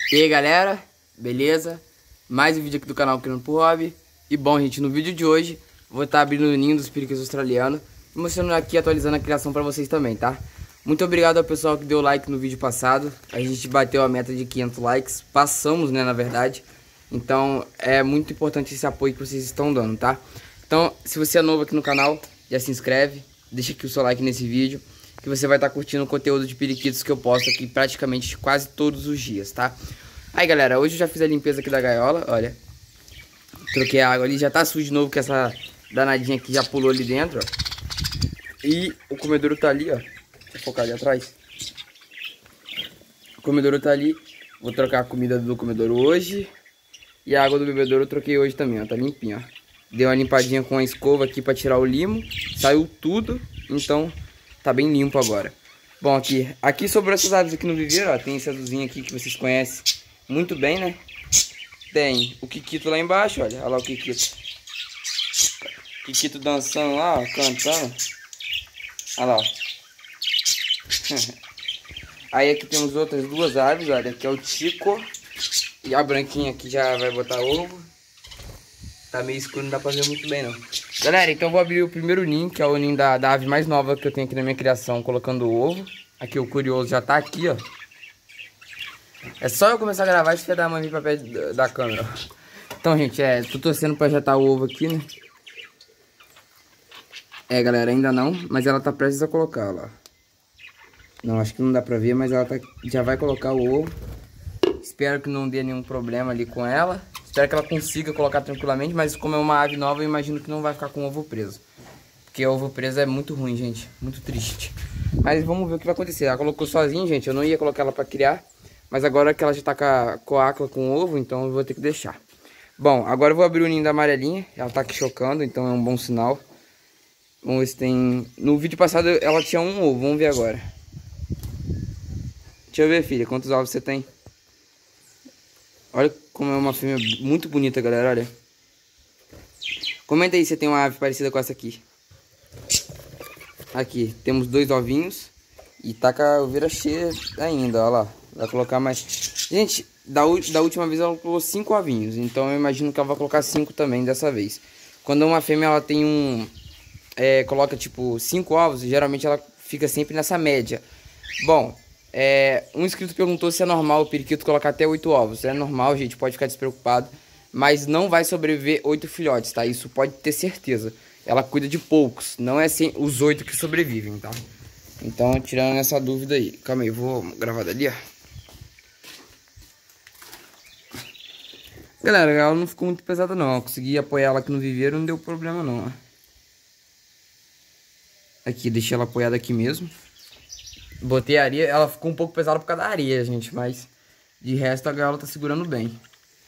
E aí galera, beleza? Mais um vídeo aqui do canal Criando por Hobby. E bom gente, no vídeo de hoje vou estar abrindo o ninho dos periquitos australianos e mostrando aqui, atualizando a criação pra vocês também, tá? Muito obrigado ao pessoal que deu like no vídeo passado. A gente bateu a meta de 500 likes, passamos né, na verdade. Então é muito importante esse apoio que vocês estão dando, tá? Então se você é novo aqui no canal, já se inscreve, deixa aqui o seu like nesse vídeo, que você vai estar curtindo o conteúdo de periquitos que eu posto aqui praticamente quase todos os dias, tá? Aí galera, hoje eu já fiz a limpeza aqui da gaiola, olha. Troquei a água ali, já tá sujo de novo, que essa danadinha aqui já pulou ali dentro, ó. E o comedouro tá ali, ó. Deixa eu focar ali atrás. O comedouro tá ali. Vou trocar a comida do comedouro hoje. E a água do bebedouro eu troquei hoje também, ó. Tá limpinha, ó. Dei uma limpadinha com a escova aqui pra tirar o limo. Saiu tudo, então tá bem limpo agora. Bom, aqui sobrou essas aves aqui no viveiro, ó. Tem esse azulzinho aqui que vocês conhecem muito bem, né? Tem o Kikito lá embaixo, olha lá o Kikito. Kikito dançando lá, ó, cantando. Olha lá, ó. Aí aqui temos outras duas aves, olha, aqui é o Tico. E a branquinha aqui já vai botar ovo. Tá meio escuro, não dá pra ver muito bem não. Galera, então eu vou abrir o primeiro ninho, que é o ninho da ave mais nova que eu tenho aqui na minha criação, colocando o ovo. Aqui o curioso já tá aqui, ó. É só eu começar a gravar e você dar uma vir pra perto da câmera. Então, gente, tô torcendo pra já tá o ovo aqui, né? Galera, ainda não, mas ela tá prestes a colocar, ó. Não, acho que não dá pra ver, mas ela já vai colocar o ovo. Espero que não dê nenhum problema ali com ela. Espero que ela consiga colocar tranquilamente, mas como é uma ave nova, eu imagino que não vai ficar com o ovo preso. Porque o ovo preso é muito ruim, gente, muito triste. Mas vamos ver o que vai acontecer. Ela colocou sozinha, gente, eu não ia colocar ela pra criar. Mas agora que ela já tá com a coácula com o ovo, então eu vou ter que deixar. Bom, agora eu vou abrir o ninho da amarelinha. Ela tá aqui chocando, então é um bom sinal. Vamos ver se tem... No vídeo passado ela tinha um ovo, vamos ver agora. Deixa eu ver, filha, quantos ovos você tem? Olha como é uma fêmea muito bonita, galera, olha. Comenta aí se você tem uma ave parecida com essa aqui. Aqui, temos 2 ovinhos. E tá com a oveira cheia ainda, olha lá. Vai colocar mais... Gente, da última vez ela colocou 5 ovinhos. Então eu imagino que ela vai colocar 5 também dessa vez. Quando uma fêmea ela tem coloca tipo 5 ovos, geralmente ela fica sempre nessa média. Bom, um inscrito perguntou se é normal o periquito colocar até 8 ovos. É normal, gente, pode ficar despreocupado. Mas não vai sobreviver 8 filhotes, tá? Isso pode ter certeza. Ela cuida de poucos, não é assim os 8 que sobrevivem, tá? Então, tirando essa dúvida aí. Calma aí, eu vou gravar dali, ó. Galera, ela não ficou muito pesada não. Eu consegui apoiar ela aqui no viveiro, não deu problema não, ó. Aqui, deixei ela apoiada aqui mesmo. Botei areia, ela ficou um pouco pesada por causa da areia, gente. Mas, de resto, a gaiola tá segurando bem.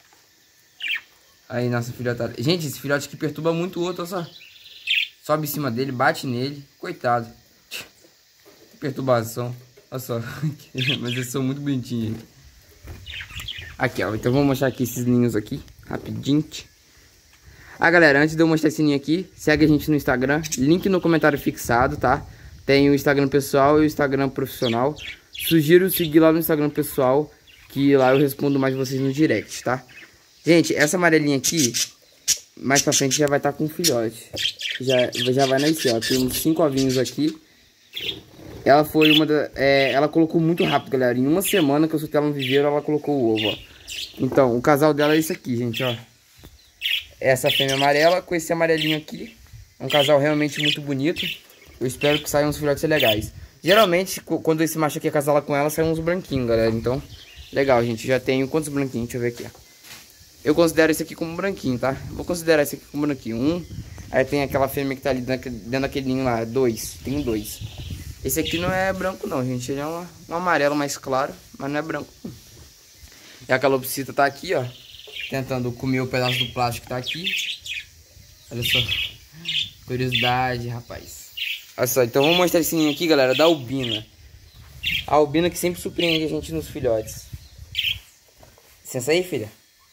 Aí, nossa filhota... Gente, esse filhote aqui perturba muito o outro, olha só. Sobe em cima dele, bate nele. Coitado. Que perturbação. Olha só. Mas eles são muito bonitinhos, gente. Aqui, ó. Então, vou mostrar aqui esses ninhos aqui. Rapidinho. Galera, antes de eu mostrar esse ninho aqui, segue a gente no Instagram. Link no comentário fixado, tá? Tem o Instagram pessoal e o Instagram profissional. Sugiro seguir lá no Instagram pessoal, que lá eu respondo mais vocês no direct, tá? Gente, essa amarelinha aqui, mais pra frente já vai estar com um filhote. Já vai nascer, ó. Temos 5 ovinhos aqui. Ela foi ela colocou muito rápido, galera. Em uma semana que eu soltei ela no viveiro, ela colocou o ovo, ó. Então, o casal dela é esse aqui, gente, ó. Essa fêmea amarela com esse amarelinho aqui. É um casal realmente muito bonito. Eu espero que saiam uns filhotes legais. Geralmente, quando esse macho aqui acasala com ela, saem uns branquinhos, galera. Então, legal, gente. Já tenho quantos branquinhos? Deixa eu ver aqui, ó. Eu considero esse aqui como branquinho, tá? Vou considerar esse aqui como branquinho. 1. Aí tem aquela fêmea que tá ali dentro daquele ninho lá. 2. Tem 2. Esse aqui não é branco não, gente. Ele é um amarelo mais claro, mas não é branco. E a calopsita tá aqui, ó. Tentando comer o pedaço do plástico que tá aqui. Olha só. Curiosidade, rapaz. Olha só, então vamos mostrar esse ninho aqui, galera, da albina. A albina que sempre surpreende a gente nos filhotes. Licença aí, filha.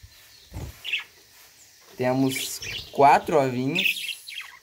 Temos 4 ovinhos.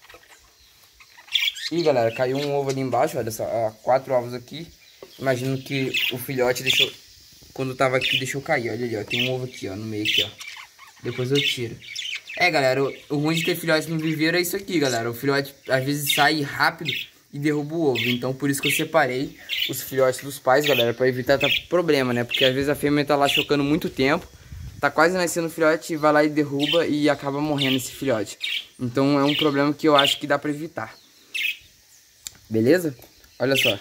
Ih, galera, caiu um ovo ali embaixo, olha só, 4 ovos aqui. Imagino que o filhote deixou... quando tava aqui, deixou cair. Olha ali, ó. Tem um ovo aqui, ó, no meio aqui, ó. Depois eu tiro. É, galera, o ruim de ter filhote no viveiro é isso aqui, galera. O filhote, às vezes, sai rápido e derruba o ovo. Então, por isso que eu separei os filhotes dos pais, galera, pra evitar problema, né? Porque, às vezes, a fêmea tá lá chocando muito tempo. Tá quase nascendo o filhote e vai lá e derruba e acaba morrendo esse filhote. Então, é um problema que eu acho que dá pra evitar. Beleza? Olha só.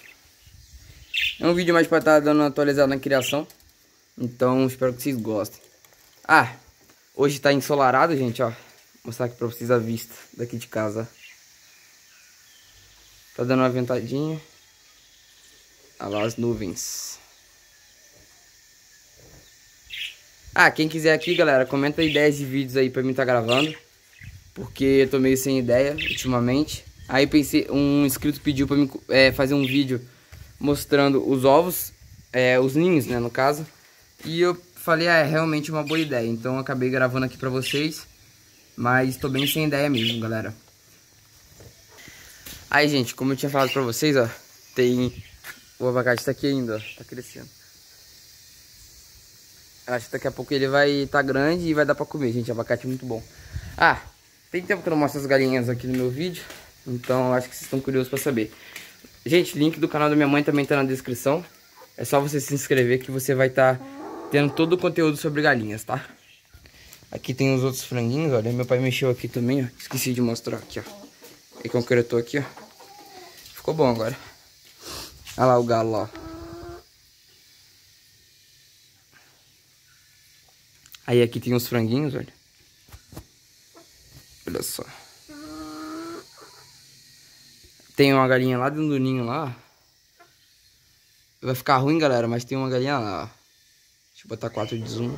É um vídeo mais pra estar dando uma atualizada na criação. Então, espero que vocês gostem. Ah, hoje tá ensolarado, gente, ó. Vou mostrar aqui pra vocês a vista daqui de casa. Tá dando uma ventadinha. Olha lá as nuvens. Ah, quem quiser aqui, galera, comenta ideias de vídeos aí pra mim tá gravando. Porque eu tô meio sem ideia ultimamente. Aí pensei, um inscrito pediu pra mim fazer um vídeo mostrando os ovos, os ninhos, né, no caso. E eu falei, é realmente uma boa ideia. Então eu acabei gravando aqui pra vocês. Mas tô bem sem ideia mesmo, galera. Aí, gente, como eu tinha falado pra vocês, ó, o abacate tá aqui ainda, ó, tá crescendo. Acho que daqui a pouco ele vai estar grande e vai dar pra comer, gente. Abacate é muito bom. Ah, tem tempo que eu não mostro as galinhas aqui no meu vídeo. Então acho que vocês estão curiosos pra saber. Gente, link do canal da minha mãe também tá na descrição. É só você se inscrever que você vai estar tendo todo o conteúdo sobre galinhas, tá? Aqui tem os outros franguinhos, olha. Meu pai mexeu aqui também, ó. Esqueci de mostrar aqui, ó. E concretou aqui, ó. Ficou bom agora. Olha lá o galo lá, ó. Aí aqui tem os franguinhos, olha. Olha só. Tem uma galinha lá dentro do ninho lá. Vai ficar ruim, galera, mas tem uma galinha lá, ó. Deixa eu botar 4 de zoom.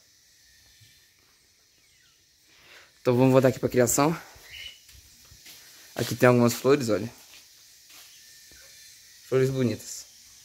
Então vamos voltar aqui pra criação. Aqui tem algumas flores, olha. Flores bonitas.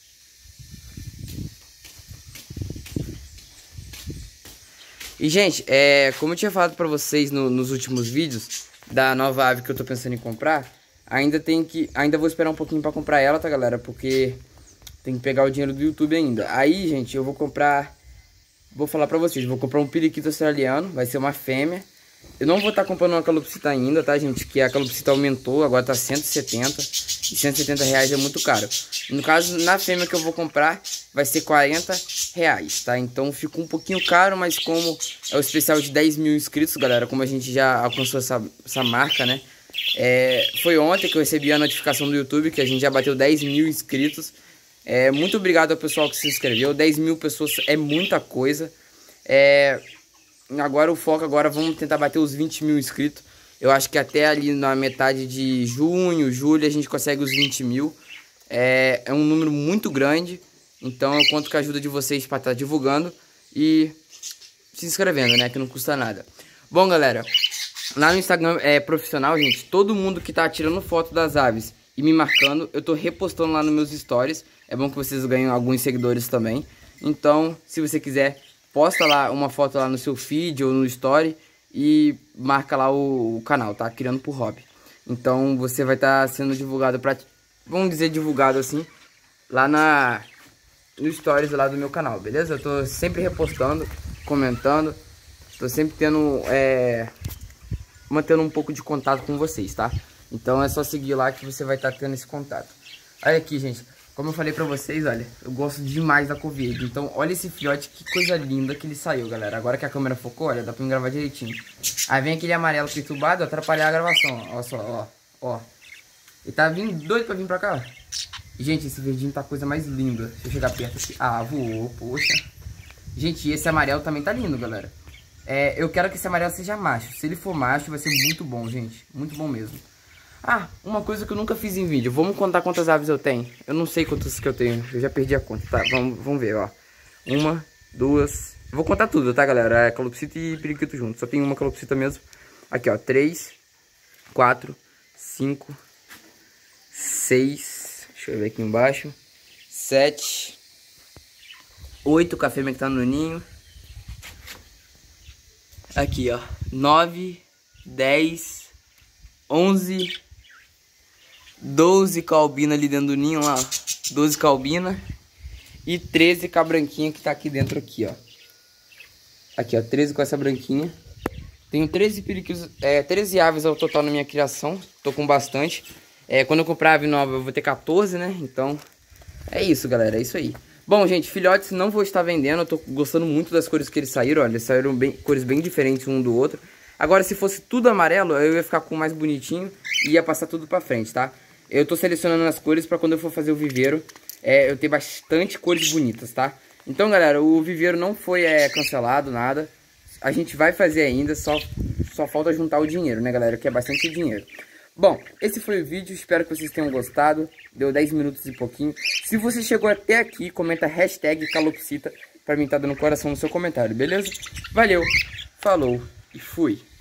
E, gente, como eu tinha falado pra vocês nos últimos vídeos da nova ave que eu tô pensando em comprar, ainda vou esperar um pouquinho pra comprar ela, tá, galera? Porque tem que pegar o dinheiro do YouTube ainda. Aí, gente, eu vou comprar... Vou falar pra vocês, vou comprar um periquito australiano, vai ser uma fêmea. Eu não vou estar comprando uma calopsita ainda, tá, gente? Que a calopsita aumentou, agora tá 170. E 170 reais é muito caro. No caso, na fêmea que eu vou comprar, vai ser 40 reais, tá? Então ficou um pouquinho caro, mas como é o especial de 10 mil inscritos, galera, como a gente já alcançou essa marca, né? Foi ontem que eu recebi a notificação do YouTube que a gente já bateu 10 mil inscritos. Muito obrigado ao pessoal que se inscreveu. 10 mil pessoas é muita coisa. Agora o foco, vamos tentar bater os 20 mil inscritos. Eu acho que até ali na metade de junho, julho, a gente consegue os 20 mil. É um número muito grande. Então eu conto com a ajuda de vocês para estar divulgando e se inscrevendo, né? Que não custa nada. Bom, galera, lá no Instagram profissional, gente, todo mundo que tá tirando foto das aves e me marcando, eu tô repostando lá nos meus stories. É bom que vocês ganhem alguns seguidores também. Então, se você quiser, posta lá uma foto lá no seu feed ou no story e marca lá o canal, tá? Criando por Hobby. Então, você vai estar sendo divulgado vamos dizer divulgado assim, lá no stories lá do meu canal, beleza? Eu tô sempre repostando, comentando, tô sempre mantendo um pouco de contato com vocês, tá? Então é só seguir lá que você vai estar tendo esse contato. Olha aqui, gente, como eu falei pra vocês, olha, eu gosto demais da cor verde. Então olha esse filhote, que coisa linda que ele saiu, galera. Agora que a câmera focou, olha, dá pra me gravar direitinho. Aí vem aquele amarelo perturbado atrapalhar a gravação, ó só, ó. Ele tá vindo doido pra vir pra cá, ó. Gente, esse verdinho tá a coisa mais linda. Deixa eu chegar perto aqui. Ah, voou, poxa. Gente, esse amarelo também tá lindo, galera. Eu quero que esse amarelo seja macho. Se ele for macho, vai ser muito bom, gente. Muito bom mesmo. Ah, uma coisa que eu nunca fiz em vídeo. Vamos contar quantas aves eu tenho. Eu não sei quantas que eu tenho. Eu já perdi a conta, tá? Vamos ver, ó. 1, 2... Eu vou contar tudo, tá, galera? Calopsita e periquito junto. Só tem uma calopsita mesmo. Aqui, ó. 3, 4, 5, 6... Deixa eu ver aqui embaixo. 7, 8 com a fêmea que tá no ninho. Aqui, ó. 9, 10, 11, 12 calbina ali dentro do ninho, lá, ó. 12 calbina. e 13 com a branquinha que tá aqui dentro aqui, ó. Aqui, ó, 13 com essa branquinha. Tenho 13 periquitos, 13 aves ao total na minha criação. Tô com bastante. Quando eu comprar a ave nova eu vou ter 14, né? Então, é isso, galera, é isso aí. Bom, gente, filhotes não vou estar vendendo. Eu tô gostando muito das cores que eles saíram, olha. Eles saíram cores bem diferentes um do outro. Agora, se fosse tudo amarelo, eu ia ficar com o mais bonitinho e ia passar tudo pra frente, tá? Eu tô selecionando as cores pra quando eu for fazer o viveiro, eu ter bastante cores bonitas, tá? Então, galera, o viveiro não foi cancelado, nada. A gente vai fazer ainda, só falta juntar o dinheiro, né, galera? Que é bastante dinheiro. Bom, esse foi o vídeo, espero que vocês tenham gostado. Deu 10 minutos e pouquinho. Se você chegou até aqui, comenta hashtag calopsita pra mim tá dando coração no seu comentário, beleza? Valeu, falou e fui!